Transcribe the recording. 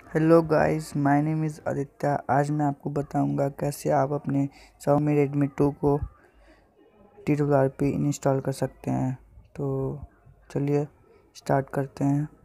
Hello guys, my name is Aditya. आज मैं आपको बताऊंगा कैसे आप अपने Xiaomi Redmi 2 को TWRP इंस्टॉल कर सकते हैं। तो चलिए स्टार्ट करते हैं।